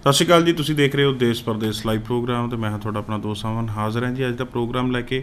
सत श्री अकाल जी, तुसीं देख रहे हो देश परदेश लाइव प्रोग्राम। तो मैं हाँ तुहाडा अपना दोस्त अमन हाज़र हैं जी अज का प्रोग्राम लैके।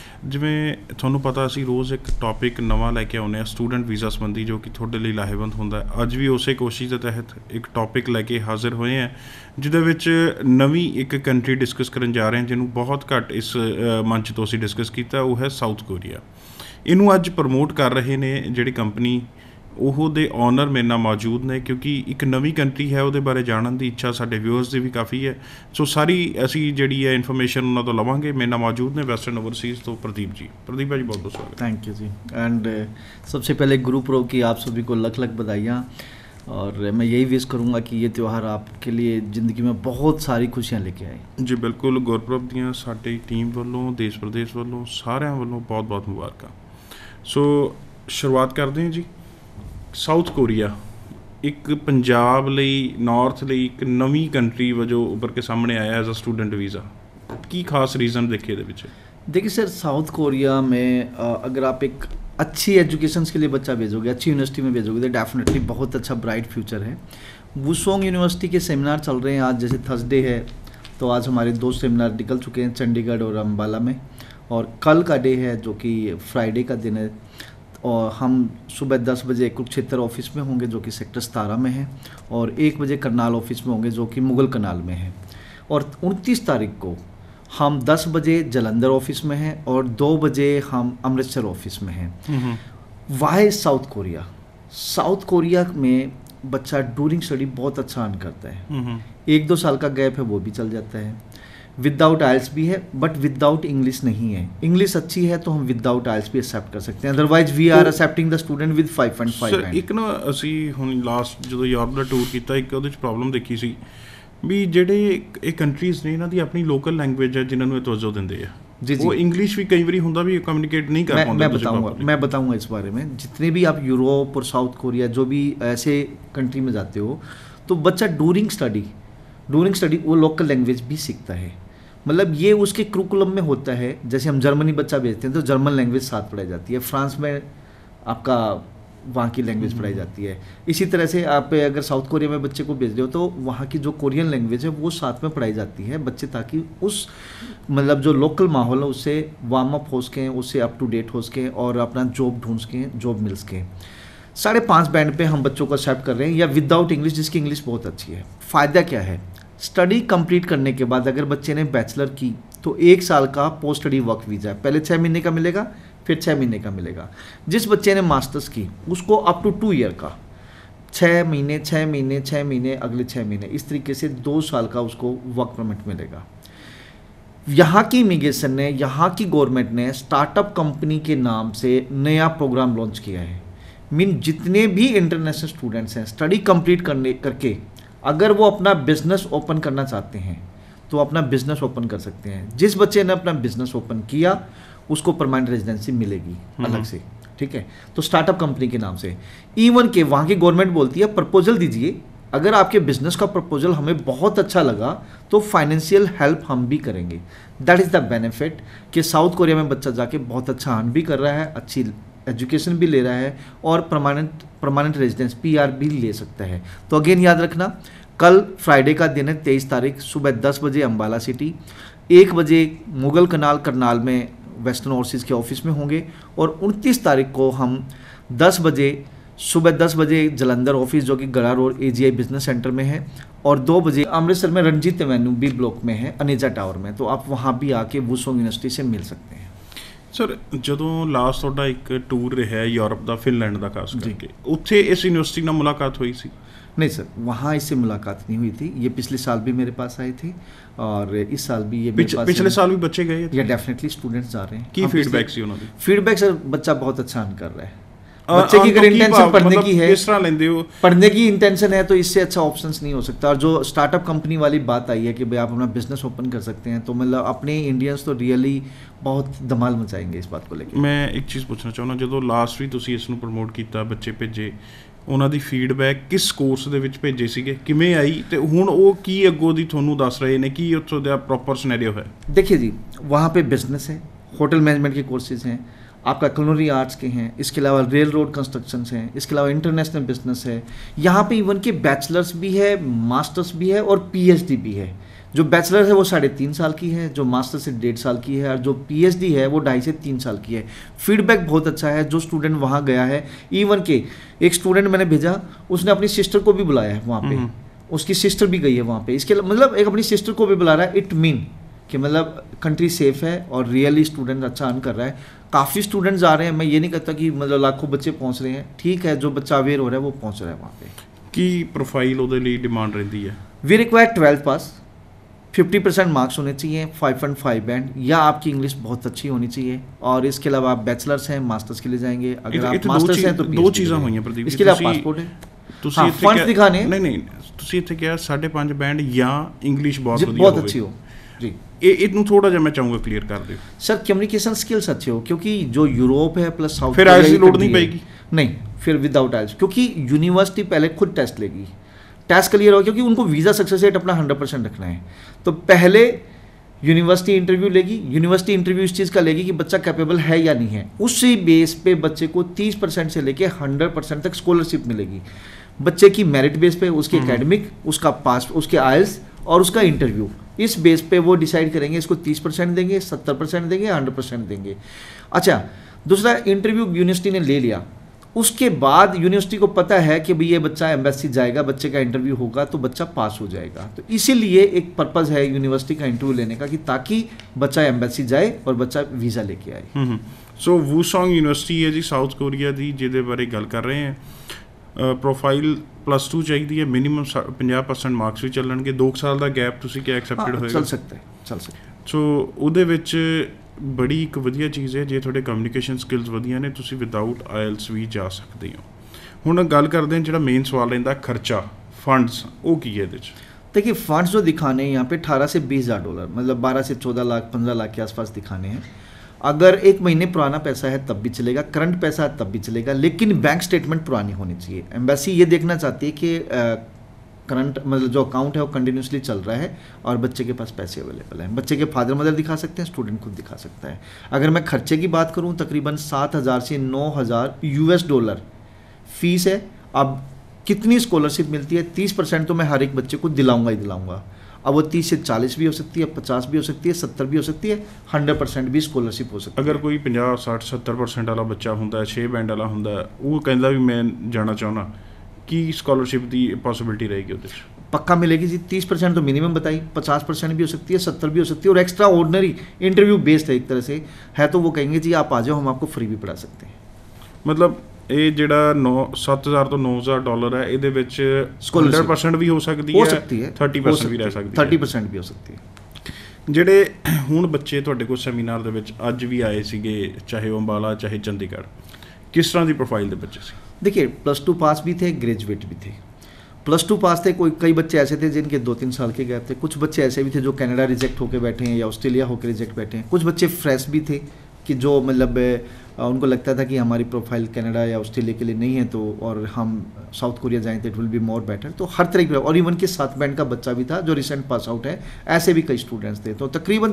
जिवें तुहानूं पता असीं रोज़ एक टॉपिक नवां लैके आउंदे आ स्टूडेंट वीज़ा संबंधी, जो कि तुहाडे लई लाहेवंद हुंदा है। अज भी उस कोशिश के तहत एक टॉपिक लैके हाज़र होए हैं जिहदे विच नवीं एक कंट्री डिस्कस करन जा रहे हैं जिन्हों बहुत घੱਟ इस मंच तो असीं डिस्कस किया। वो है साउथ कोरिया। इनू अज प्रमोट कर रहे ने जिहड़ी कंपनी ਉਹ ਦੇ ਓਨਰ ਮੇਰੇ ਨਾਲ मौजूद ने, क्योंकि एक नवी कंट्री है ਉਹਦੇ बारे जानने की इच्छा साडे व्यूअर्स की भी काफ़ी है। सो सारी असी जी है इन्फॉर्मेशन उन्होंने तो लवांगे। मेरे नाल मौजूद ने वैस्टर्न ओवरसीज़ तो प्रदीप जी। प्रदीप भाई बहुत बहुत स्वागत। Thank you ji. एंड सबसे पहले गुरु पर्व की आप सभी को लख लख बधाइयाँ। और मैं यही विश करूँगा कि ये त्यौहार आपके लिए ज़िंदगी में बहुत सारी खुशियाँ लेके आए। जी बिल्कुल, गुरपुरब दियाँ साडी टीम वालों देश प्रदेश वालों सारिਆਂ वालों बहुत बहुत मुबारक। सो शुरुआत करते हैं जी। साउथ कोरिया एक पंजाब लई नॉर्थ लई एक नवी कंट्री वजों उभर के सामने आया एज अ स्टूडेंट वीज़ा। की खास रीज़न देखे दे पीछे? देखिए सर, साउथ कोरिया में अगर आप एक अच्छी एजुकेशन के लिए बच्चा भेजोगे, अच्छी यूनिवर्सिटी में भेजोगे, तो डेफिनेटली बहुत अच्छा ब्राइट फ्यूचर है। वुसोंग यूनिवर्सिटी के सेमिनार चल रहे हैं। आज जैसे थर्सडे है तो आज हमारे 2 सेमिनार निकल चुके हैं, चंडीगढ़ और अम्बाला में। और कल का डे है जो कि फ्राइडे का दिन है, और हम सुबह 10 बजे कुरुक्षेत्र ऑफिस में होंगे जो कि सेक्टर 17 में है, और 1 बजे करनाल ऑफिस में होंगे जो कि मुगल कनाल में है। और 29 तारीख को हम 10 बजे जलंधर ऑफिस में हैं और 2 बजे हम अमृतसर ऑफिस में हैं। Why South Korea? South Korea में बच्चा ड्यूरिंग स्टडी बहुत अच्छा अर्न करता है। 1-2 साल का गैप है वो भी चल जाता है। विदाउट आइल्स भी है, बट विदाउट इंग्लिश नहीं है। इंग्लिश अच्छी है तो हम विदाउट आइल्स भी एक्सेप्ट कर सकते हैं। Otherwise we are accepting the student with 5.5 sir एक ना ਅਸੀਂ ਹੁਣ ਲਾਸਟ ਜਦੋਂ ਯੂਰਪ ਦਾ ਟੂਰ ਕੀਤਾ, ਇੱਕ ਉਹਦੇ 'ਚ ਪ੍ਰੋਬਲਮ ਦੇਖੀ ਸੀ ਵੀ ਜਿਹੜੇ ਇਹ ਕੰਟਰੀਜ਼ ਨੇ ਇਹਨਾਂ ਦੀ ਆਪਣੀ ਲੋਕਲ ਲੈਂਗੁਏਜ ਹੈ जिन्होंने ਇਹ ਤਵੱਜੋ ਦਿੰਦੇ ਆ जी वो इंग्लिश भी कई बार होंगे भी कम्युनिकेट नहीं कर पाते। मैं बताऊंगा इस बारे में। जितने भी आप यूरोप और साउथ कोरिया जो भी ऐसे कंट्री में जाते हो तो बच्चा ड्यूरिंग स्टडी वो लोकल लैंग्वेज भी सीखता है। मतलब ये उसके करिकुलम में होता है। जैसे हम जर्मनी बच्चा भेजते हैं तो जर्मन लैंग्वेज साथ पढ़ाई जाती है, फ्रांस में आपका वहाँ की लैंग्वेज पढ़ाई जाती है। इसी तरह से आप अगर साउथ कोरिया में बच्चे को भेज रहे हो तो वहाँ की जो कोरियन लैंग्वेज है वो साथ में पढ़ाई जाती है बच्चे, ताकि उस मतलब जो लोकल माहौल है उससे वार्म अप हो सकें, उससे अप टू डेट हो सकें और अपना जॉब ढूंढ सकें, जॉब मिल सकें। 5.5 बैंड पे हम बच्चों को एक्सेप्ट कर रहे हैं, या विदाउट इंग्लिश जिसकी इंग्लिश बहुत अच्छी है। फ़ायदा क्या है? स्टडी कंप्लीट करने के बाद अगर बच्चे ने बैचलर की तो 1 साल का पोस्ट स्टडी वर्क वीज़ा है। पहले 6 महीने का मिलेगा, फिर 6 महीने का मिलेगा। जिस बच्चे ने मास्टर्स की उसको अप टू 2 ईयर का 6 महीने अगले 6 महीने, इस तरीके से 2 साल का उसको वर्क परमिट मिलेगा। यहाँ की इमिग्रेशन ने, यहाँ की गवर्नमेंट ने स्टार्टअप कंपनी के नाम से नया प्रोग्राम लॉन्च किया है। जितने भी इंटरनेशनल स्टूडेंट्स हैं स्टडी कंप्लीट करके अगर वो अपना बिजनेस ओपन करना चाहते हैं तो अपना बिजनेस ओपन कर सकते हैं। जिस बच्चे ने अपना बिजनेस ओपन किया उसको परमानेंट रेजिडेंसी मिलेगी अलग से, ठीक है। तो स्टार्टअप कंपनी के नाम से इवन के वहाँ की गवर्नमेंट बोलती है प्रपोजल दीजिए, अगर आपके बिजनेस का प्रपोजल हमें बहुत अच्छा लगा तो फाइनेंशियल हेल्प हम भी करेंगे। दैट इज़ द बेनिफिट कि साउथ कोरिया में बच्चा जाके बहुत अच्छा अर्न भी कर रहा है, अच्छी एजुकेशन भी ले रहा है और परमानेंट रेजिडेंस PR भी ले सकता है। तो अगेन याद रखना, कल फ्राइडे का दिन है 23 तारीख, सुबह 10 बजे अम्बाला सिटी, 1 बजे मुगल कनाल करनाल में वेस्टर्न ओवरसीज़ के ऑफिस में होंगे, और 29 तारीख को हम सुबह 10 बजे जलंधर ऑफिस जो कि गड़ा रोड AGI बिजनेस सेंटर में है, और 2 बजे अमृतसर में रणजीत एवेन्यू B ब्लॉक में है, अनेजा टावर में। तो आप वहाँ भी आके वुसोंग यूनिवर्सिटी से मिल सकते हैं। सर ਜਦੋਂ ਲਾਸਟ ਤੁਹਾਡਾ ਇੱਕ ਟੂਰ ਰਿਹਾ यूरोप ਦਾ, ਫਿਨਲੈਂਡ ਦਾ ਖਾਸ ਕਰਕੇ, ਉੱਥੇ ਇਸ यूनिवर्सिटी ਨਾਲ मुलाकात हुई सी? नहीं सर, वहाँ इससे मुलाकात नहीं हुई थी। ये पिछले साल भी मेरे पास आए थे और इस साल भी ये पिछले साल भी बच्चे गए थे? या डेफिनेटली स्टूडेंट्स जा रहे हैं। की फीडबैक सी उन्होंने? फीडबैक सर बच्चा बहुत अच्छा अर्न कर रहा है। बच्चे की अगर इंटेंशन पढ़ने की है, किस तरह लेंदे हो? पढ़ने की इंटेंशन है तो इससे अच्छा ऑप्शंस नहीं हो सकता। और जो स्टार्टअप कंपनी वाली बात आई है कि भाई आप अपना बिजनेस ओपन कर सकते हैं, तो मतलब अपने इंडियंस तो रियली बहुत धमाल मचाएंगे इस बात को लेकर। मैं एक चीज़ पूछना चाहूँगा, जो लास्ट भी तुसी इसनूं प्रमोट किया, बच्चे भेजे, ਉਹਨਾਂ ਦੀ ਫੀਡਬੈਕ ਕਿਸ ਕੋਰਸ ਦੇ ਵਿੱਚ ਭੇਜੇ ਸੀਗੇ, ਕਿਵੇਂ ਆਈ, ਤੇ ਹੁਣ ਉਹ ਕੀ ਅੱਗੋਂ ਦੀ ਤੁਹਾਨੂੰ ਦੱਸ ਰਹੇ ਨੇ, ਕੀ ਉੱਥੋਂ ਦਾ ਪ੍ਰੋਪਰ ਸਿਨੈਰੀਓ ਹੈ? देखिए जी, वहाँ पे बिजनेस है, होटल मैनेजमेंट के कोर्सेज हैं, आपका culinary आर्ट्स के हैं, इसके अलावा रेल रोड कंस्ट्रक्शन हैं, इसके अलावा इंटरनेशनल बिजनेस है। यहाँ पे इवन के बैचलर्स भी है, मास्टर्स भी है और पीएचडी भी है। जो बैचलर है वो 3.5 साल की है, जो मास्टर से 1.5 साल की है, और जो पीएचडी है वो 2.5 से 3 साल की है। फीडबैक बहुत अच्छा है जो स्टूडेंट वहाँ गया है। इवन के एक स्टूडेंट मैंने भेजा, उसने अपनी सिस्टर को भी बुलाया है वहाँ पे, उसकी सिस्टर भी गई है वहाँ पे। इसके मतलब एक अपनी सिस्टर को भी बुला रहा है। इट मीन कि मतलब कंट्री सेफ है और रियली स्टूडेंट अच्छा अर्न कर रहा है। काफ़ी स्टूडेंट्स आ रहे हैं, मैं ये नहीं कहता कि मतलब लाखों बच्चे पहुँच रहे हैं, ठीक है, जो बच्चा अवेयर हो रहा है वो पहुँच रहा है वहाँ पे। की प्रोफाइल ਉਹਦੇ ਲਈ डिमांड रहती है? We require 12th pass, 50% marks होने चाहिए, 5.5 बैंड, या आपकी इंग्लिश बहुत अच्छी होनी चाहिए। और इसके अलावा आप बैचलर्स हैं, मास्टर्स के लिए जाएंगे। अगर आप मास्टर्स हैं तो दो चीज़ां होईਆਂ प्रदीप। इसके लिए पासपोर्ट है, ਤੁਸੀਂ फंड्स दिखाने। नहीं ਤੁਸੀਂ ਇੱਥੇ ਕਿਹਾ 5.5 बैंड ਜਾਂ इंग्लिश बहुत अच्छी हो जी। ਇਹਨੂੰ ਥੋੜਾ ਜਿਹਾ ਮੈਂ ਚਾਹੂੰਗਾ ਕਲੀਅਰ ਕਰ ਦਿਓ सर। कम्युनिकेशन स्किल्स अच्छे हो, क्योंकि जो यूरोप है प्लस साउथ, फिर आइल्स की लोड नहीं पड़ेगी? नहीं, फिर विदाउट आइल्स, क्योंकि यूनिवर्सिटी पहले खुद टेस्ट लेगी, टेस्ट क्लियर हो, क्योंकि उनको वीज़ा सक्सेस रेट अपना 100% रखना है। तो पहले यूनिवर्सिटी इंटरव्यू लेगी, यूनिवर्सिटी इंटरव्यू इस चीज़ का लेगी कि बच्चा कैपेबल है या नहीं है। उसी बेस पे बच्चे को 30% से लेके 100% तक स्कॉलरशिप मिलेगी। बच्चे की मेरिट बेस पे, उसके एकेडमिक, उसका पास, उसके आइल्स और उसका इंटरव्यू, इस बेस पे वो डिसाइड करेंगे इसको 30% देंगे, 70% देंगे, 100% देंगे। अच्छा, दूसरा इंटरव्यू यूनिवर्सिटी ने ले लिया, उसके बाद यूनिवर्सिटी को पता है कि भाई ये बच्चा एम्बेसी जाएगा, बच्चे का इंटरव्यू होगा तो बच्चा पास हो जाएगा। तो इसीलिए एक पर्पज़ है यूनिवर्सिटी का इंटरव्यू लेने का कि ताकि बच्चा एम्बेसी जाए और बच्चा वीज़ा लेके आए। सो वूसोंग यूनिवर्सिटी है जी साउथ कोरिया की, जिहदे बारे गल कर रहे हैं। प्रोफाइल +2 चाहिए है, मिनीमम 50% मार्क्स भी चलणगे। 2 साल का गैप तुसीं क्या एक्सैप्टेड होएगा? चल सकता है। सो ਉਹਦੇ ਵਿੱਚ बड़ी एक वधिया चीज़ है, जे ਤੁਹਾਡੇ कम्युनिकेशन स्किल्स वधिया ने तुसीं विदाउट IELTS भी जा सकते हो। ਹੁਣ ਗੱਲ ਕਰਦੇ हैं ਜਿਹੜਾ मेन सवाल रहता खर्चा, फंड्स, वो की है ਇਹਦੇ 'ਚ? देखिए, फंड्स जो दिखाने हैं यहाँ पे 18 से 20 हज़ार डॉलर, मतलब 12 से 14 लाख 15 लाख के आसपास दिखाने हैं। अगर 1 महीने पुराना पैसा है तब भी चलेगा, करंट पैसा है तब भी चलेगा, लेकिन बैंक स्टेटमेंट पुरानी होनी चाहिए। एम्बेसी ये देखना चाहती है कि करंट मतलब जो अकाउंट है वो कंटिन्यूसली चल रहा है और बच्चे के पास पैसे अवेलेबल हैं। बच्चे के फादर मदर दिखा सकते हैं, स्टूडेंट खुद दिखा सकता है। अगर मैं खर्चे की बात करूँ, तकरीबन 7,000 से 9,000 US डॉलर फीस है। अब कितनी स्कॉलरशिप मिलती है? 30% तो मैं हर एक बच्चे को दिलाऊंगा ही दिलाऊंगा। अब वो 30 से 40 भी हो सकती है, 50 भी हो सकती है, 70 भी हो सकती है, 100% भी स्कॉलरशिप हो सकती है। अगर कोई 50, 60, 70% वाला बच्चा होंदा है, 6 बैंड वाला होंदा है, वो कहता भी मैं जाना चाहना, कि स्कॉलरशिप की पॉसिबिलिटी रहेगी उधर? पक्का मिलेगी जी। 30% तो मिनिमम बताई, 50% भी हो सकती है, 70 भी हो सकती है, और एक्स्ट्रा ऑर्डिनरी इंटरव्यू बेस्ड है एक तरह से है। तो वो कहेंगे जी आप आ जाओ, हम आपको फ्री भी पढ़ा सकते हैं। मतलब ਇਹ ਜਿਹੜਾ 7,000 ਤੋਂ 9,000 ਡਾਲਰ ਹੈ, ਇਹਦੇ ਵਿੱਚ 100% ਵੀ ਹੋ ਸਕਦੀ ਹੈ, 30% ਵੀ ਰਹਿ ਸਕਦੀ ਹੈ, 30% ਵੀ ਹੋ ਸਕਦੀ ਹੈ। ਜਿਹੜੇ ਹੁਣ ਬੱਚੇ ਤੁਹਾਡੇ ਕੋਲ ਸੈਮੀਨਾਰ ਦੇ ਵਿੱਚ ਅੱਜ ਵੀ ਆਏ ਸੀਗੇ, ਚਾਹੇ ਉਹ ਅੰਬਾਲਾ ਚਾਹੇ ਚੰਡੀਗੜ੍ਹ, किस तरह की प्रोफाइल के बच्चे से? देखिए, +2 पास भी थे, ग्रेजुएट भी थे। +2 पास थे, कई बच्चे ऐसे थे जिनके 2-3 साल के गैप थे। कुछ बच्चे ऐसे भी थे जो कनाडा रिजेक्ट होकर बैठे हैं या ऑस्ट्रेलिया होकर रिजेक्ट बैठे हैं। कुछ बच्चे फ्रेश भी थे कि जो मतलब उनको लगता था कि हमारी प्रोफाइल कनाडा या ऑस्ट्रेलिया के लिए नहीं है, तो और हम साउथ कोरिया जाएँ तो it will be more better. तो हर तरह की, और इवन के 7 बैंड का बच्चा भी था जो रिसेंट पास आउट है, ऐसे भी कई स्टूडेंट्स थे। तो तकरीबन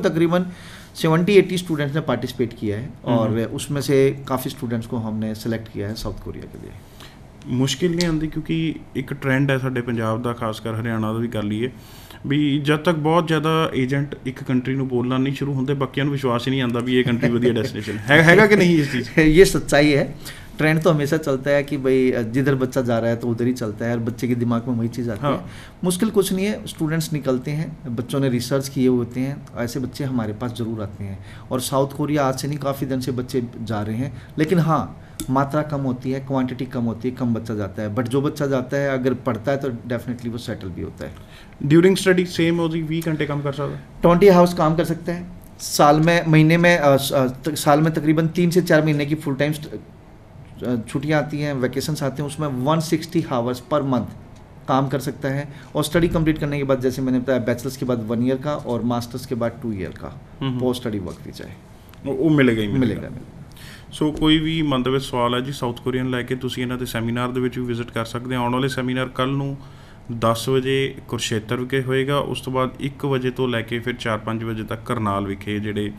70-80 स्टूडेंट्स ने पार्टिसिपेट किया है, और उसमें से काफ़ी स्टूडेंट्स को हमने सेलेक्ट किया है साउथ कोरिया के लिए। मुश्किल नहीं आती, क्योंकि एक ट्रेंड है साडे पंजाब का, खासकर हरियाणा का भी कर लीए, भी जब तक बहुत ज़्यादा एजेंट एक कंट्री में बोलना नहीं शुरू होंगे, बाकियों को विश्वास ही नहीं आता भी ये कंट्री वधिया डेस्टिनेशन है कि नहीं। इस चीज़ ये सच्चाई है। ट्रेंड तो हमेशा चलता है कि भाई जिधर बच्चा जा रहा है तो उधर ही चलता है, और बच्चे के दिमाग में वही चीज़ आती है। मुश्किल कुछ नहीं है, स्टूडेंट्स निकलते हैं, बच्चों ने रिसर्च किए होते हैं, ऐसे बच्चे हमारे पास ज़रूर आते हैं। और साउथ कोरिया आज से नहीं, काफ़ी दिन से बच्चे जा रहे हैं, लेकिन हाँ, मात्रा कम होती है, क्वांटिटी कम होती है, कम बच्चा जाता है। बट जो बच्चा जाता है अगर पढ़ता है तो डेफिनेटली वो सेटल भी होता है। ड्यूरिंग स्टडी सेम हो, 20 घंटे काम कर सकता है, 20 आवर्स काम कर सकता है साल में, महीने में साल में तकरीबन 3 से 4 महीने की फुल टाइम छुट्टियाँ आती हैं, वैकेशंस आते हैं, उसमें 160 आवर्स पर मंथ काम कर सकता है। और स्टडी कंप्लीट करने के बाद, जैसे मैंने बताया, बैचलर्स के बाद 1 ईयर का और मास्टर्स के बाद 2 ईयर का पोस्ट स्टडी वर्क वीज़ा है, वो मिलेगा ही मिलेगा। सो कोई भी मन ਦੇ ਵਿੱਚ ਸਵਾਲ ਹੈ ਜੀ ਸਾਊਥ ਕੋਰੀਅਨ ਲੈ ਕੇ, ਤੁਸੀਂ ਇਹਨਾਂ ਦੇ ਸੈਮੀਨਾਰ ਦੇ ਵਿੱਚ ਵੀ ਵਿਜ਼ਿਟ ਕਰ ਸਕਦੇ ਹੋ। ਆਉਣ ਵਾਲੇ ਸੈਮੀਨਾਰ ਕੱਲ੍ਹ ਨੂੰ 10 ਵਜੇ ਕੁਰਸ਼ੇਤਰ ਵਿਖੇ ਹੋਏਗਾ, ਉਸ ਤੋਂ ਬਾਅਦ 1 ਵਜੇ ਤੋਂ ਲੈ ਕੇ ਫਿਰ 4-5 ਵਜੇ ਤੱਕ ਕਰਨਾਲ ਵਿਖੇ ਜਿਹੜੇ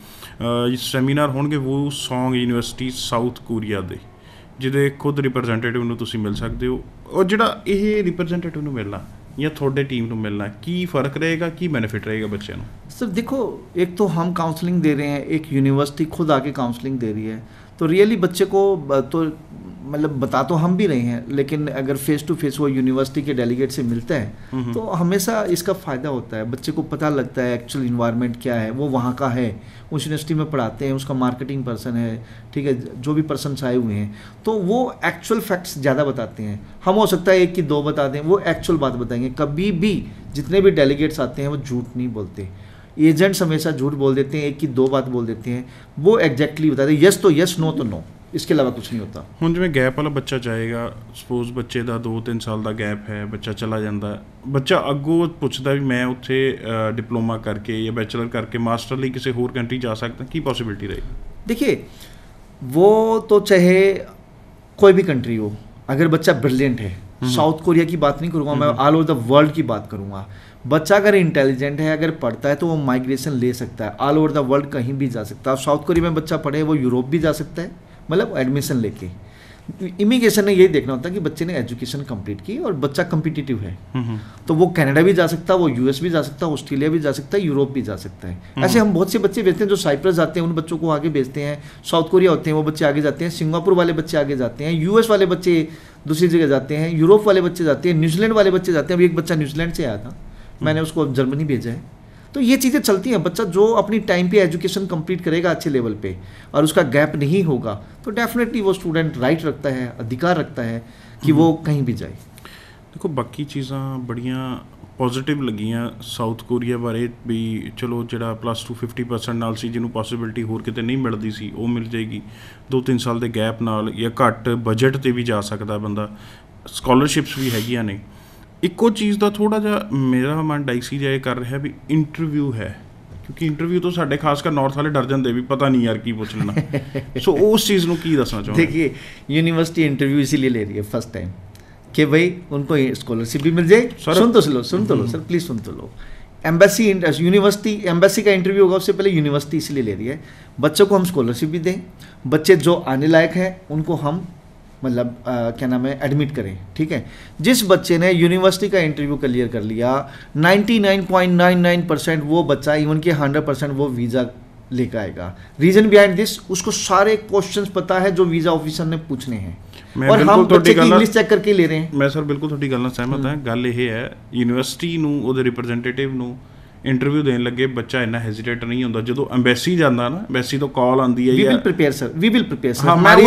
ਸੈਮੀਨਾਰ ਹੋਣਗੇ ਉਹ ਸੌਂਗ ਯੂਨੀਵਰਸਿਟੀ ਸਾਊਥ ਕੋਰੀਆ ਦੇ, ਜਿਹਦੇ ਖੁਦ ਰਿਪਰੈਜ਼ੈਂਟੇਟਿਵ ਨੂੰ ਤੁਸੀਂ ਮਿਲ ਸਕਦੇ ਹੋ। ਔਰ ਜਿਹੜਾ ਇਹ ਰਿਪਰੈਜ਼ੈਂਟੇਟਿਵ ਨੂੰ ਮਿਲਣਾ या थोड़े टीम ਨੂੰ ਮਿਲਣਾ, ਕੀ फ़र्क रहेगा, ਕੀ बेनिफिट रहेगा बच्चे ਨੂੰ? सर देखो, एक तो हम काउंसलिंग दे रहे हैं, एक यूनिवर्सिटी खुद आके काउंसलिंग दे रही है, तो रियली बच्चे को तो मतलब बता तो हम भी रहे हैं, लेकिन अगर फेस टू फेस वो यूनिवर्सिटी के डेलीगेट से मिलता है तो हमेशा इसका फ़ायदा होता है। बच्चे को पता लगता है एक्चुअल इन्वायरमेंट क्या है, वो वहाँ का है, उस यूनिवर्सिटी में पढ़ाते हैं, उसका मार्केटिंग पर्सन है, ठीक है, जो भी पर्सन्स आए हुए हैं तो वो एक्चुअल फैक्ट्स ज़्यादा बताते हैं। हम हो सकता है एक की दो बता दें, वो एक्चुअल बात बताएंगे। कभी भी जितने भी डेलीगेट्स आते हैं वो झूठ नहीं बोलते। एजेंट्स हमेशा झूठ बोल देते हैं, एक की दो बात बोल देते हैं, वो एग्जैक्टली बताते हैं, यस तो यस, नो तो नो, इसके अलावा कुछ नहीं होता। ਹੁਣ ਜਿਵੇਂ ਗੈਪ ਵਾਲਾ ਬੱਚਾ ਜਾਏਗਾ, ਸਪੋਜ਼ ਬੱਚੇ ਦਾ 2-3 ਸਾਲ ਦਾ ਗੈਪ ਹੈ, ਬੱਚਾ ਚਲਾ ਜਾਂਦਾ, ਬੱਚਾ ਅੱਗੋਂ ਪੁੱਛਦਾ ਵੀ ਮੈਂ ਉੱਥੇ ਡਿਪਲੋਮਾ ਕਰਕੇ ਜਾਂ ਬੈਚਲਰ ਕਰਕੇ ਮਾਸਟਰ ਲਈ ਕਿਸੇ ਹੋਰ ਕੰਟਰੀ ਜਾ ਸਕਦਾ, ਕੀ ਪॉसिबिलिटी रहेगी? देखिए, वो तो चाहे कोई भी कंट्री हो, अगर बच्चा ब्रिलियंट है, साउथ कोरिया की बात नहीं करूँगा मैं, ऑल ओवर द वर्ल्ड की बात करूँगा। बच्चा अगर इंटेलिजेंट है, अगर पढ़ता है तो वो माइग्रेशन ले सकता है, ऑल ओवर द वर्ल्ड कहीं भी जा सकता है। साउथ कोरिया में बच्चा पढ़े वो यूरोप भी जा सकता है, मतलब एडमिशन लेके। इमिग्रेशन ने यही देखना होता है कि बच्चे ने एजुकेशन कंप्लीट की और बच्चा कम्पिटिटिव है, तो वो कनाडा भी जा सकता है, वो यूएस भी जा सकता है, ऑस्ट्रेलिया भी जा सकता है, यूरोप भी जा सकता है। ऐसे हम बहुत से बच्चे भेजते हैं जो साइप्रस जाते हैं, उन बच्चों को आगे भेजते हैं। साउथ कोरिया होते हैं वो बच्चे आगे जाते हैं, सिंगापुर वाले बच्चे आगे जाते हैं, यूएस वाले बच्चे दूसरी जगह जाते हैं, यूरोप वाले बच्चे जाते हैं, न्यूजीलैंड वाले बच्चे जाते हैं। अभी एक बच्चा न्यूजीलैंड से आया था, मैंने उसको जर्मनी भेजा है। तो ये चीज़ें चलती हैं। बच्चा जो अपनी टाइम पे एजुकेशन कंप्लीट करेगा अच्छे लेवल पे और उसका गैप नहीं होगा तो डेफिनेटली वो स्टूडेंट राइट रखता है, अधिकार रखता है कि वो कहीं भी जाए। देखो बाकी चीज़ां बड़ियां पॉजिटिव लगियां साउथ कोरिया बारे भी, चलो जिहड़ा +2 50% नाल सी जिन्होंने पॉसिबिलिटी होर किते नहीं मिलती सी वो मिल जाएगी। 2-3 साल के गैप नाल या घट बजट ते भी जा सकता बंदा, स्कॉलरशिप्स भी हैगियां ने। ਇੱਕੋ ਚੀਜ਼ ਦਾ ਥੋੜ੍ਹਾ ਜਿਹਾ ਮੇਰਾ ਮਨ ਡਾਈਸੀ ਜਿਹਾ ਇਹ ਕਰ ਰਿਹਾ ਵੀ ਇੰਟਰਵਿਊ ਹੈ, ਕਿਉਂਕਿ ਇੰਟਰਵਿਊ ਤੋਂ ਸਾਡੇ ਖਾਸ ਕਰ ਨੌਰਥ ਵਾਲੇ ਡਰ ਜਾਂਦੇ ਵੀ ਪਤਾ नहीं यार ਕੀ ਪੁੱਛ ਲੈਣਾ। सो उस चीज़ ਨੂੰ ਕੀ ਦੱਸਣਾ ਚਾਹੁੰਦੇ? देखिए, यूनिवर्सिटी इंटरव्यू इसीलिए ले रही है फर्स्ट टाइम कि भाई उनको स्कॉलरशिप भी मिल जाए। सुन तो लो सर, प्लीज़ सुन तो लो। एम्बेसी यूनिवर्सिटी एम्बेसी का इंटरव्यू होगा, उससे पहले यूनिवर्सिटी इसलिए ले रही है बच्चों को हम स्कॉलरशिप भी दें, बच्चे जो आने लायक हैं उनको हम मतलब क्या नाम है एडमिट करें, ठीक है। जिस बच्चे ने यूनिवर्सिटी का इंटरव्यू क्लियर कर लिया 99.99% वो बच्चा इवन के 100% वो वीज़ा लेकर आएगा। रीज़न बिहाइंड दिस, उसको सारे क्वेश्चंस पता है जो वीज़ा ऑफिसर ने पूछने हैं और हम बच्चे की इंग्लिश चेक करके ले रहे हैं। मैं सर बिल्कुल थोड़ी गल नाल सहमत हाँ। गल ये है यूनिवर्सिटी नूं उहदे रिप्रैजेंटेटिव नूं इंटरव्यू देने लगे बच्चा इन्ना हेजिटेट नहीं होंदा। जो एम्बेसी जाता ना, एम्बेसी तो कॉल आती है, वी विल प्रिपेयर सर। हमारी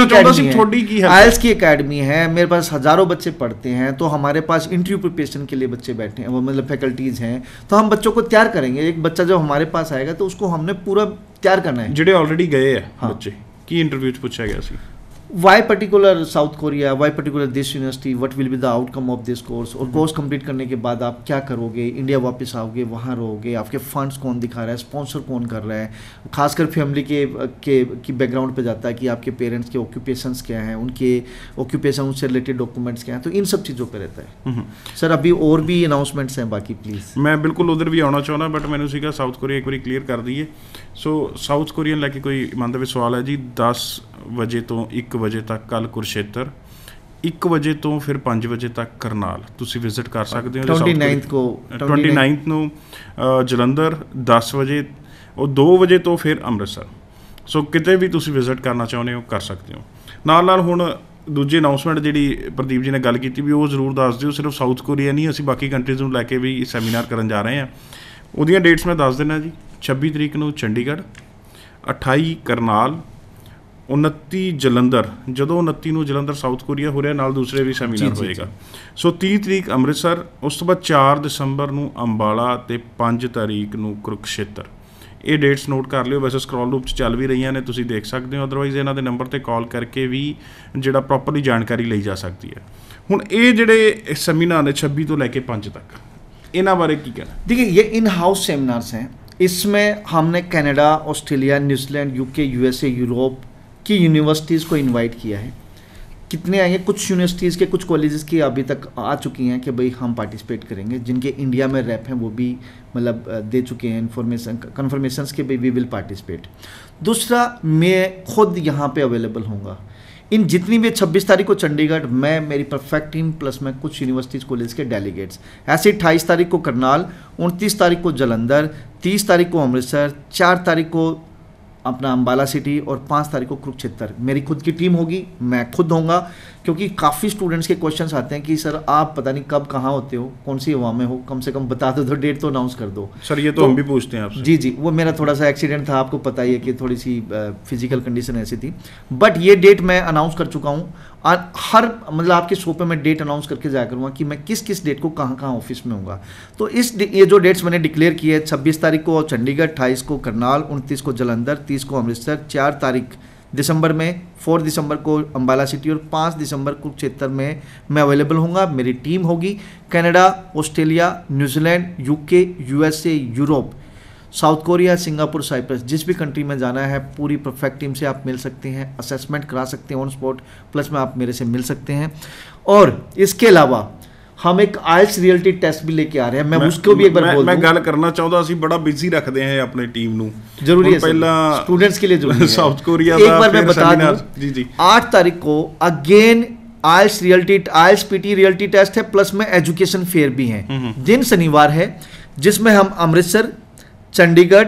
आइल्स की एकेडमी है, मेरे पास हज़ारों बच्चे पढ़ते हैं, तो हमारे पास इंटरव्यू प्रिपरेशन के लिए बच्चे बैठे हैं, वो मतलब फैकल्टीज़ हैं, तो हम बच्चों को तैयार करेंगे। एक बच्चा जब हमारे पास आएगा तो उसको हमने पूरा तैयार करना है। जिहड़े ऑलरेडी गए हैं बच्चे की इंटरव्यू पूछा गया see why particular South Korea, why particular this university, what will be the outcome of this course, और कोर्स कंप्लीट करने के बाद आप क्या करोगे, इंडिया वापस आओगे, वहाँ रहोगे, आपके फंड्स कौन दिखा रहा है, स्पॉन्सर कौन कर रहा है, खासकर फैमिली के बैकग्राउंड पे जाता है कि आपके पेरेंट्स के ऑक्यूपेशंस क्या हैं, उनके ऑक्यूपेशन से रिलेटेड डॉक्यूमेंट्स क्या हैं, तो इन सब चीज़ों पर रहता है। सर अभी और भी अनाउंसमेंट्स हैं बाकी, प्लीज़। मैं बिल्कुल उधर भी आना चाहना, बट मैंने सीगा साउथ कोरिया एक बार क्लीयर कर दीए। सो साउथ कोरिया लैके कोई मन दे सवाल है जी, 10 ਵਜੇ ਤੋਂ 1 ਵਜੇ ਤੱਕ ਕੱਲ ਕੁਰਸ਼ੇਤਰ, 1 ਵਜੇ ਤੋਂ ਫਿਰ 5 ਵਜੇ ਤੱਕ ਕਰਨਾਲ ਤੁਸੀਂ ਵਿਜ਼ਿਟ ਕਰ ਸਕਦੇ ਹੋ। 29 ਨੂੰ ਜਲੰਧਰ 10 ਵਜੇ, ਉਹ 2 ਵਜੇ ਤੋਂ ਫਿਰ ਅੰਮ੍ਰਿਤਸਰ। ਸੋ ਕਿਤੇ ਵੀ ਤੁਸੀਂ ਵਿਜ਼ਿਟ ਕਰਨਾ ਚਾਹੁੰਦੇ ਹੋ ਕਰ ਸਕਦੇ ਹੋ। ਨਾਲ ਹੁਣ ਦੂਜੀ ਅਨਾਊਂਸਮੈਂਟ ਜਿਹੜੀ ਪ੍ਰਦੀਪ ਜੀ ਨੇ ਗੱਲ ਕੀਤੀ ਵੀ ਉਹ ਜ਼ਰੂਰ ਦੱਸ ਦਿਓ। ਸਿਰਫ ਸਾਊਥ ਕੋਰੀਆ ਨਹੀਂ, ਅਸੀਂ ਬਾਕੀ ਕੰਟਰੀਜ਼ ਨੂੰ ਲੈ ਕੇ ਵੀ ਸੈਮੀਨਾਰ ਕਰਨ ਜਾ ਰਹੇ ਹਾਂ। ਉਹਦੀਆਂ ਡੇਟਸ ਮੈਂ ਦੱਸ ਦਿੰਦਾ ਜੀ। 26 ਤਰੀਕ ਨੂੰ ਚੰਡੀਗੜ੍ਹ, 28 ਕਰਨਾਲ, 29 ਜਲੰਧਰ, ਜਦੋਂ 29 ਨੂੰ ਜਲੰਧਰ ਸਾਊਥ ਕੋਰੀਆ ਹੋ ਰਿਹਾ, ਨਾਲ ਦੂਸਰੇ ਵੀ ਸੈਮੀਨਾਰ ਹੋਏਗਾ। ਸੋ 30 ਤਰੀਕ ਅੰਮ੍ਰਿਤਸਰ, ਉਸ ਤੋਂ ਬਾਅਦ 4 ਦਸੰਬਰ ਨੂੰ ਅੰਬਾਲਾ ਅਤੇ 5 ਤਾਰੀਖ ਨੂੰ ਕੁਰੂਕਸ਼ੇਤਰ। ਇਹ ਡੇਟਸ ਨੋਟ ਕਰ ਲਿਓ। ਵੈਸੇ ਸਕਰੋਲ ਰੂਪ 'ਚ ਚੱਲ ਵੀ ਰਹੀਆਂ ਨੇ, ਤੁਸੀਂ ਦੇਖ ਸਕਦੇ ਹੋ। ਅਦਰਵਾਈਜ਼ ਇਹਨਾਂ ਦੇ ਨੰਬਰ 'ਤੇ ਕਾਲ ਕਰਕੇ ਵੀ ਜਿਹੜਾ ਪ੍ਰੋਪਰਲੀ ਜਾਣਕਾਰੀ ਲਈ ਜਾ ਸਕਦੀ ਹੈ। ਹੁਣ ਇਹ ਜਿਹੜੇ ਸੈਮੀਨਾਰ ਨੇ 26 ਤੋਂ ਲੈ ਕੇ 5 ਤੱਕ, इन्हां बारे की कहना? देखिए, ये इन हाउस सेमिनार्स हैं। इसमें हमने Canada, Australia, New Zealand, UK, USA, Europe की यूनिवर्सिटीज़ को इनवाइट किया है। कितने आएंगे, कुछ यूनिवर्सिटीज़ के कुछ कॉलेजेस की अभी तक आ चुकी हैं कि भाई हम पार्टिसिपेट करेंगे, जिनके इंडिया में रैप हैं वो भी मतलब दे चुके हैं इन्फॉर्मेशन कन्फर्मेशंस के भाई वी विल पार्टिसिपेट। दूसरा, मैं खुद यहाँ पे अवेलेबल होऊंगा इन जितनी भी 26 तारीख को चंडीगढ़, मैं मेरी परफेक्ट टीम प्लस मैं कुछ यूनिवर्सिटीज कॉलेज के डेलीगेट्स, ऐसे 28 तारीख को करनाल, 29 तारीख को जलंधर, 30 तारीख को अमृतसर, 4 तारीख को अपना अम्बाला सिटी और 5 तारीख को कुरुक्षेत्र। मेरी खुद की टीम होगी, मैं खुद होऊंगा, क्योंकि काफ़ी स्टूडेंट्स के क्वेश्चंस आते हैं कि सर आप पता नहीं कब कहाँ होते हो, कौन सी हवा में हो, कम से कम बता दो, डेट तो अनाउंस कर दो। सर ये तो हम भी पूछते हैं आपसे। जी जी, वो मेरा थोड़ा सा एक्सीडेंट था, आपको पता ही है कि थोड़ी सी फिजिकल कंडीशन ऐसी थी, बट ये डेट मैं अनाउंस कर चुका हूँ। हर मतलब आपके शो पे मैं डेट अनाउंस करके जाया करूँगा कि मैं किस किस डेट को कहाँ कहाँ ऑफिस में होऊंगा। तो ये जो डेट्स मैंने डिक्लेयर किए हैं, 26 तारीख को चंडीगढ़, 28 को करनाल, 29 को जलंधर, 30 को अमृतसर, 4 तारीख दिसंबर में, 4 दिसंबर को अम्बाला सिटी और 5 दिसंबर कुरुक्षेत्र में मैं अवेलेबल होऊंगा। मेरी टीम होगी Canada, Australia, New Zealand, UK, USA, Europe, South Korea, Singapore, Cyprus, जिस भी कंट्री में जाना है पूरी परफेक्ट टीम से आप मिल सकते हैं, असेसमेंट करा सकते हैं ऑन स्पॉट, प्लस में आप मेरे से मिल सकते हैं। और इसके अलावा हम एक आइल्स रियलिटी टेस्ट भी लेके आ रहे हैं, मैं उसको भी एक बार बोल दूं। मैं गल करना चाहता, ਅਸੀਂ बड़ा बिजी रखते हैं अपनी टीम ਨੂੰ, जरूरी है पहला स्टूडेंट्स के लिए जरूरी है। साउथ कोरिया एक बार मैं बता दूं, जी जी 8 तारीख को again IELTS PT reality test है, प्लस में एजुकेशन फेयर भी है। दिन शनिवार है, जिसमें हम अमृतसर, चंडीगढ़,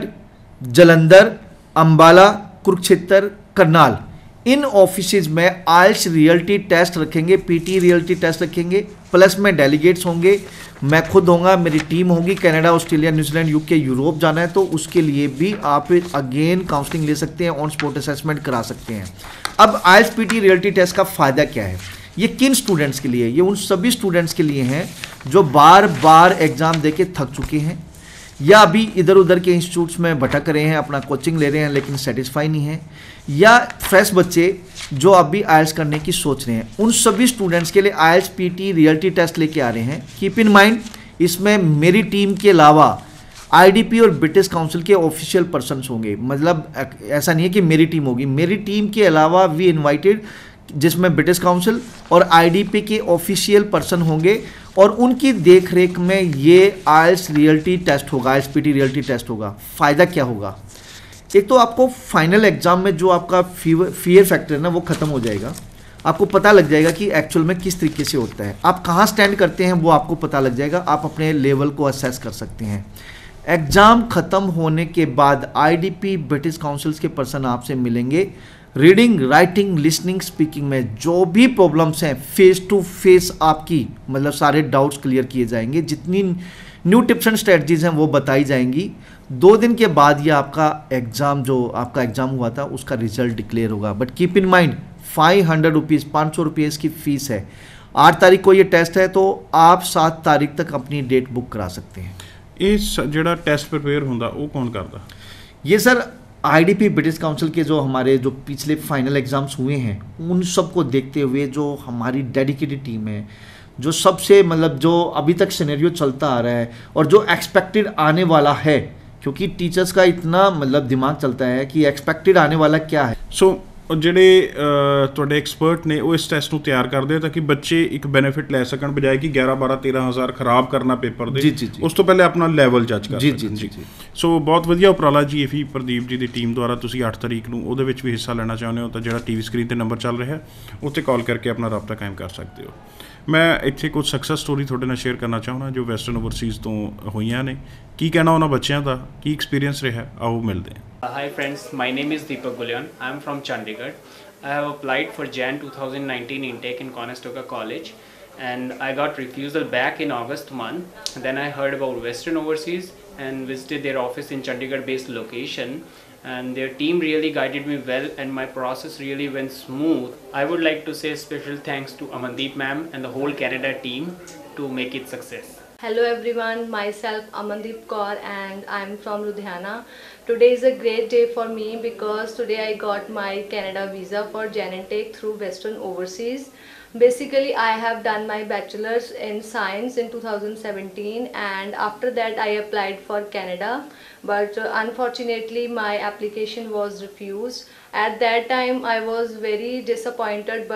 जलंधर, अंबाला, कुरुक्षेत्र, करनाल, इन ऑफिसेज में आइल्स रियलिटी टेस्ट रखेंगे, पीटी रियलिटी टेस्ट रखेंगे, प्लस में डेलीगेट्स होंगे, मैं खुद होऊंगा, मेरी टीम होगी। Canada, Australia, New Zealand, UK, Europe जाना है तो उसके लिए भी आप अगेन काउंसलिंग ले सकते हैं, ऑन स्पॉट असेसमेंट करा सकते हैं। अब आइल्स पीटी रियलिटी टेस्ट का फ़ायदा क्या है, ये किन स्टूडेंट्स के लिए? ये उन सभी स्टूडेंट्स के लिए हैं जो बार बार एग्ज़ाम दे के थक चुके हैं, या अभी इधर उधर के इंस्टीट्यूट्स में भटक रहे हैं, अपना कोचिंग ले रहे हैं लेकिन सेटिस्फाई नहीं है, या फ्रेश बच्चे जो अभी आइल्स करने की सोच रहे हैं। उन सभी स्टूडेंट्स के लिए आइल्स पीटी रियलिटी टेस्ट लेके आ रहे हैं। कीप इन माइंड, इसमें मेरी टीम के अलावा आईडीपी और ब्रिटिश काउंसिल के ऑफिशियल पर्सन्स होंगे। मतलब ऐसा नहीं है कि मेरी टीम होगी, मेरी टीम के अलावा वी इनवाइटेड, जिसमें ब्रिटिश काउंसिल और आईडीपी के ऑफिशियल पर्सन होंगे, और उनकी देखरेख में ये आइल्स रियलिटी टेस्ट होगा, आइल्स पीटी रियलिटी टेस्ट होगा। फ़ायदा क्या होगा? एक तो आपको फाइनल एग्जाम में जो आपका फियर फैक्टर है ना, वो ख़त्म हो जाएगा। आपको पता लग जाएगा कि एक्चुअल में किस तरीके से होता है, आप कहाँ स्टैंड करते हैं वो आपको पता lग जाएगा, आप अपने लेवल को असेस कर सकते हैं। एग्ज़ाम ख़त्म होने के बाद आईडीपी ब्रिटिश काउंसिल्स के पर्सन आपसे मिलेंगे, रीडिंग, राइटिंग, लिसनिंग, स्पीकिंग में जो भी प्रॉब्लम्स हैं फेस टू फेस आपकी मतलब सारे डाउट्स क्लियर किए जाएंगे, जितनी न्यू टिप्स एंड स्ट्रेटजीज हैं वो बताई जाएंगी। 2 दिन के बाद ये आपका एग्ज़ाम, जो आपका एग्ज़ाम हुआ था उसका रिजल्ट डिक्लेयर होगा। But keep in mind 500 rupees, 500 rupees की फ़ीस है। 8 तारीख को ये टेस्ट है, तो आप 7 तारीख तक अपनी डेट बुक करा सकते हैं। ये ਜਿਹੜਾ टेस्ट प्रिपेयर ਹੁੰਦਾ ਉਹ कौन करता? ये सर आईडीपी ब्रिटिश काउंसिल के जो हमारे जो पिछले फाइनल एग्ज़ाम्स हुए हैं उन सबको देखते हुए जो हमारी डेडिकेटेड टीम है, जो सबसे मतलब जो अभी तक सिनेरियो चलता आ रहा है और जो एक्सपेक्टेड आने वाला है, क्योंकि टीचर्स का इतना मतलब दिमाग चलता है कि एक्सपेक्टेड आने वाला क्या है। सो ਜਿਹੜੇ ਤੁਹਾਡੇ ਐਕਸਪਰਟ ਨੇ ਉਹ ਇਸ ਟੈਸਟ ਨੂੰ ਤਿਆਰ ਕਰਦੇ ਆ ਤਾਂ ਕਿ ਬੱਚੇ ਇੱਕ ਬੈਨੀਫਿਟ ਲੈ ਸਕਣ, ਬਜਾਏ ਕਿ 11 12 13 ਹਜ਼ਾਰ ਖਰਾਬ ਕਰਨਾ ਪੇਪਰ ਦੇ, ਉਸ ਤੋਂ ਪਹਿਲੇ ਆਪਣਾ ਲੈਵਲ ਜੱਜ ਕਰ ਸਕਣ। ਜੀ ਸੋ ਬਹੁਤ ਵਧੀਆ ਉਪਰਾਲਾ ਜੀ ਇਹ ਵੀ ਪ੍ਰਦੀਪ ਜੀ ਦੀ ਟੀਮ ਦੁਆਰਾ। ਤੁਸੀਂ 8 ਤਾਰੀਖ ਨੂੰ ਉਹਦੇ ਵਿੱਚ ਵੀ ਹਿੱਸਾ ਲੈਣਾ ਚਾਹੁੰਦੇ ਹੋ ਤਾਂ ਜਿਹੜਾ ਟੀਵੀ ਸਕਰੀਨ 'ਤੇ ਨੰਬਰ ਚੱਲ ਰਿਹਾ ਉੱਤੇ ਕਾਲ ਕਰਕੇ ਆਪਣਾ ਰਾਬਤਾ ਕਾਇਮ ਕਰ ਸਕਦੇ ਹੋ। ਮੈਂ ਇੱਥੇ ਕੁਝ ਸਕਸੈਸ ਸਟੋਰੀ ਤੁਹਾਡੇ ਨਾਲ ਸ਼ੇਅਰ ਕਰਨਾ ਚਾਹੁੰਦਾ ਜੋ ਵੈਸਟਰਨ ਓਵਰਸੀਜ਼ ਤੋਂ ਹੋਈਆਂ ਨੇ। ਕੀ ਕਹਿਣਾ ਉਹਨਾਂ ਬੱਚਿਆਂ ਦਾ, ਕੀ ਐਕਸਪੀਰੀਅੰਸ ਰਿਹਾ, ਆਓ ਮਿਲਦੇ ਹਾਂ। Hi friends, my name is Deepak Balyan. I am from Chandigarh. I have applied for Jan 2019 intake in Conestoga College and I got refusal back in August month. Then I heard about Western Overseas and visited their office in Chandigarh based location, and their team really guided me well and my process really went smooth. I would like to say special thanks to Amandeep ma'am and the whole Canada team to make it success. Hello everyone, myself Amandeep Kaur and I'm from Ludhiana. Today is a great day for me because today I got my Canada visa for Jan intake through Western Overseas. Basically I have done my bachelor's in science in 2017 and after that I applied for Canada, but unfortunately my application was refused. At that time I was very disappointed, but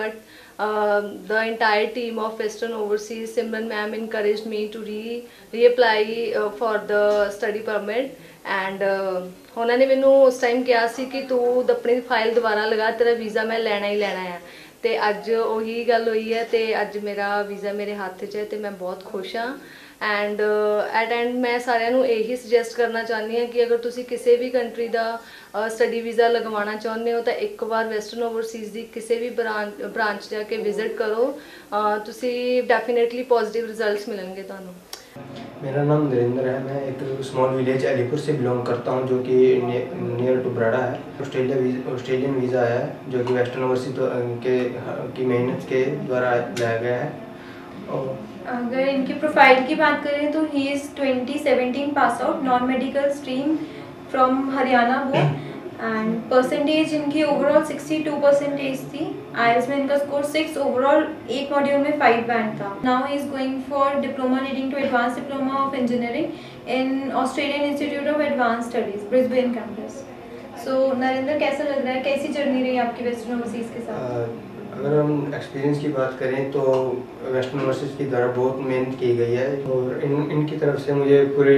the entire team of Western Overseas, Simran ma'am encouraged me to reapply for the study permit, and ਉਹਨਾਂ ਨੇ ਮੈਨੂੰ ਉਸ time ਕਿਹਾ ਸੀ ਕਿ ਤੂੰ ਆਪਣੀ file ਦੁਬਾਰਾ ਲਗਾ, ਤੇਰਾ ਵੀਜ਼ਾ ਮੈਂ ਲੈਣਾ ਹੀ ਲੈਣਾ ਹੈ। ਤੇ ਅੱਜ ਉਹੀ ਗੱਲ ਹੋਈ ਹੈ ਤੇ ਅੱਜ ਮੇਰਾ ਵੀਜ਼ਾ ਮੇਰੇ ਹੱਥ 'ਚ ਹੈ ਤੇ ਮੈਂ ਬਹੁਤ ਖੁਸ਼ ਹਾਂ। ਐਂਡ ਐਟ ਐਂਡ ਮੈਂ ਸਾਰਿਆਂ ਨੂੰ ਇਹੀ ਸੁਜੈਸਟ ਕਰਨਾ ਚਾਹੁੰਦੀ ਹਾਂ ਕਿ ਅਗਰ ਤੁਸੀਂ ਕਿਸੇ ਵੀ ਕੰਟਰੀ ਦਾ ਸਟੱਡੀ ਵੀਜ਼ਾ ਲਗਵਾਉਣਾ ਚਾਹੁੰਦੇ ਹੋ ਤਾਂ ਇੱਕ ਵਾਰ ਵੈਸਟਰਨ ਓਵਰਸੀਜ਼ ਦੀ ਕਿਸੇ ਵੀ ਬ੍ਰਾਂਚ ਜਾ ਕੇ ਵਿਜ਼ਿਟ ਕਰੋ, ਤੁਸੀਂ ਡੈਫੀਨੇਟਲੀ ਪੋਜ਼ਿਟਿਵ ਰਿਜ਼ਲਟਸ ਮਿਲਣਗੇ ਤੁਹਾਨੂੰ। मेरा नाम नरेंद्र है। मैं एक स्मॉल विलेज अलीपुर से बिलोंग करता हूं, जो कि नियर टू बराड़ा है। ऑस्ट्रेलियन वीज़ा है जो कि वेस्टर्न ओवरसीज की मेहनत के द्वारा लाया गया है। और अगर इनकी प्रोफाइल की बात करें तो he is 2017 pass out, non medical stream from Haryana वो, एंड परसेंटेज इनकी ओवरऑल 62% थी। IELTS में इनका स्कोर 6, ओवरऑल एक मॉड्यूल में 5 बैंड था। Now he is going for diploma leading to advance diploma of engineering in Australian institute of advance studies, Brisbane campus. So Narendra, कैसा लग रहा है, कैसी जर्नी रही आपकी वेस्टर्न ओवरसीज़ के साथ? अगर हम एक्सपीरियंस की बात करें तो वेस्टर्न ओवरसीज की द्वारा बहुत मेहनत की गई है, और इनकी तरफ से मुझे पूरी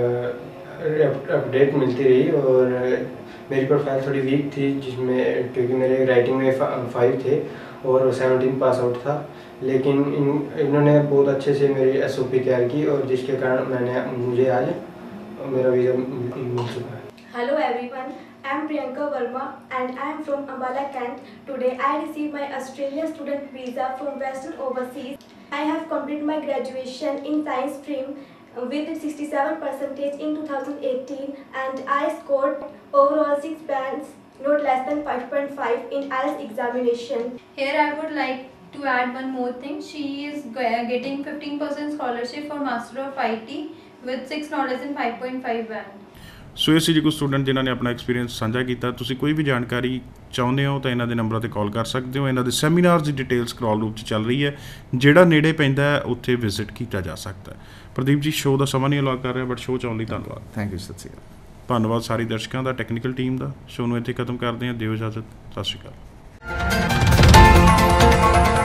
अपडेट मिलती रही। और मेरी प्रोफाइल थोड़ी वीक थी, जिसमें क्योंकि मेरे राइटिंग में 5 थे और 17 पास आउट था, लेकिन इन्होंने बहुत अच्छे से मेरी SOP तैयार की, और जिसके कारण मुझे आज मेरा वीज़ा मिल चुका है। Hello everyone, I am Priyanka Verma and I am from Ambala, Kent. Today I received my Australian student visa from Western Overseas. I have completed my graduation in science stream with 67% in 2018, and I scored overall 6 bands, not less than 5.5 in IELTS examination. Here I would like to add one more thing. She is getting 15% scholarship for Master of IT with 6 knowledge and 5.5 band. ਸੋ ਇਹ ਸੀ ਜੀ ਕੁਝ student ਜਿਨ੍ਹਾਂ ਨੇ ਆਪਣਾ experience ਸਾਂਝਾ ਕੀਤਾ। ਤੁਸੀਂ ਕੋਈ ਵੀ ਜਾਣਕਾਰੀ ਚਾਹੁੰਦੇ ਹੋ ਤਾਂ ਇਹਨਾਂ ਦੇ ਨੰਬਰਾਂ 'ਤੇ ਕਾਲ ਕਰ ਸਕਦੇ ਹੋ। ਇਹਨਾਂ ਦੇ ਸੈਮੀਨਾਰਸ ਦੀ ਡਿਟੇਲਸ ਸਕਰੋਲ ਰੂਪ 'ਚ ਚੱਲ ਰਹੀ ਹੈ, ਜਿਹੜਾ ਨੇੜੇ ਪੈਂਦਾ ਹੈ ਉੱਥੇ ਵਿਜ਼ਿਟ ਕੀਤਾ ਜਾ ਸਕਦਾ ਹੈ। ਪ੍ਰਦੀਪ ਜੀ, ਸ਼ੋਅ ਦਾ ਸਮਾਂ ਨਹੀਂ ਅਲਾਟ ਕਰ ਰਿਹਾ, ਬਟ ਸ਼ੋਅ 'ਚ ਆਉਣ ਲਈ ਧੰਨਵਾਦ। ਥੈਂਕ ਯੂ, ਸਤਿ ਸ਼੍ਰੀ ਅਕਾਲ। ਧੰਨਵਾਦ ਸਾਰੇ ਦਰਸ਼ਕਾਂ ਦਾ, ਟੈਕਨੀਕਲ ਟੀਮ ਦਾ। ਸ਼ੋਅ ਨੂੰ ਇੱਥੇ ਖਤਮ ਕਰਦੇ ਹਾਂ, ਦਿਓ ਇਜਾਜ਼ਤ, ਸਤਿ ਸ਼੍ਰੀ ਅਕਾਲ।